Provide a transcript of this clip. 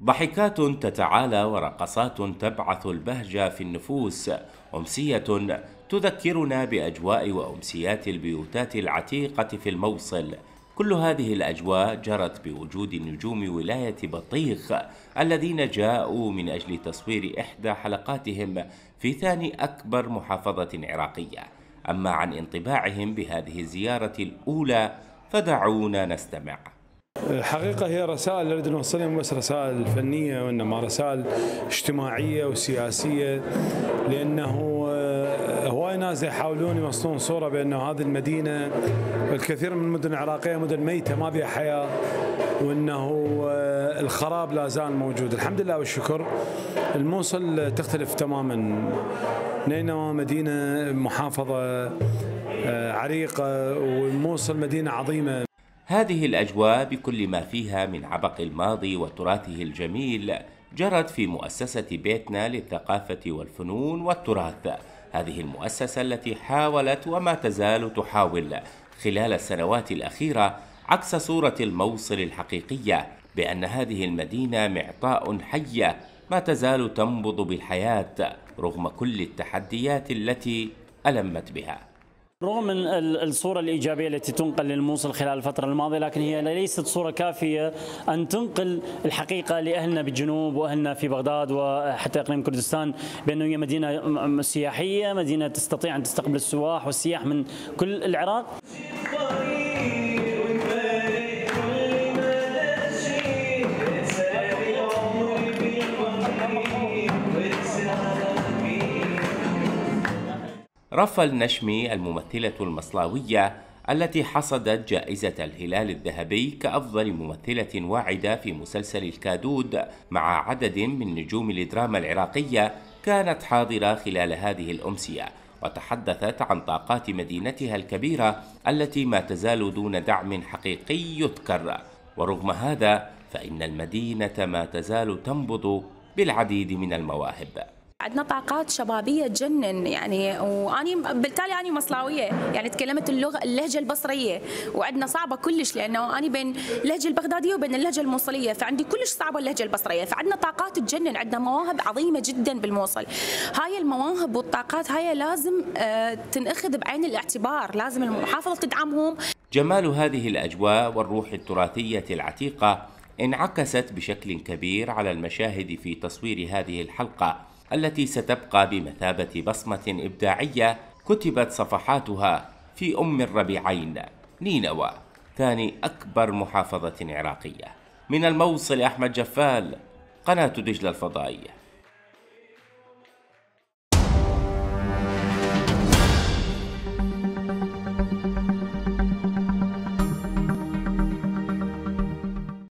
ضحكات تتعالى ورقصات تبعث البهجة في النفوس، أمسية تذكرنا بأجواء وأمسيات البيوتات العتيقة في الموصل. كل هذه الأجواء جرت بوجود نجوم ولاية بطيخ الذين جاءوا من أجل تصوير إحدى حلقاتهم في ثاني أكبر محافظة عراقية. أما عن انطباعهم بهذه الزيارة الأولى فدعونا نستمع. الحقيقة هي رسائل نريد نوصلها، مو بس رسائل فنية وإنما رسائل اجتماعية وسياسية، لأنه هواي ناس يحاولون يوصلون صورة بأنه هذه المدينة والكثير من المدن العراقية مدن ميتة ما بها حياة، وأنه الخراب لا زال موجود. الحمد لله والشكر الموصل تختلف تماما، نينوى مدينة محافظة عريقة، والموصل مدينة عظيمة. هذه الأجواء بكل ما فيها من عبق الماضي وتراثه الجميل جرت في مؤسسة بيتنا للثقافة والفنون والتراث. هذه المؤسسة التي حاولت وما تزال تحاول خلال السنوات الأخيرة عكس صورة الموصل الحقيقية، بأن هذه المدينة معطاء حية ما تزال تنبض بالحياة رغم كل التحديات التي ألمت بها. رغم من الصورة الإيجابية التي تنقل للموصل خلال الفترة الماضية، لكن هي ليست صورة كافية أن تنقل الحقيقة لأهلنا بالجنوب وأهلنا في بغداد وحتى إقليم كردستان، بأنه هي مدينة سياحية، مدينة تستطيع أن تستقبل السواح والسياح من كل العراق. رفا النشمي الممثلة المصلاوية التي حصدت جائزة الهلال الذهبي كأفضل ممثلة واعدة في مسلسل الكادود مع عدد من نجوم الدراما العراقية كانت حاضرة خلال هذه الأمسية، وتحدثت عن طاقات مدينتها الكبيرة التي ما تزال دون دعم حقيقي يذكر. ورغم هذا فإن المدينة ما تزال تنبض بالعديد من المواهب. عندنا طاقات شبابيه تجنن يعني، واني بالتالي اني مصلاويه يعني تكلمت اللهجه البصريه، وعندنا صعبه كلش لانه اني بين اللهجه البغداديه وبين اللهجه الموصليه، فعندي كلش صعبه اللهجه البصريه، فعندنا طاقات تجنن، عندنا مواهب عظيمه جدا بالموصل. هاي المواهب والطاقات هاي لازم تنأخذ بعين الاعتبار، لازم المحافظه تدعمهم. جمال هذه الاجواء والروح التراثيه العتيقه انعكست بشكل كبير على المشاهد في تصوير هذه الحلقه التي ستبقى بمثابة بصمة إبداعية كتبت صفحاتها في أم الربيعين نينوى، ثاني أكبر محافظة عراقية. من الموصل أحمد جفال، قناة دجلة الفضائية.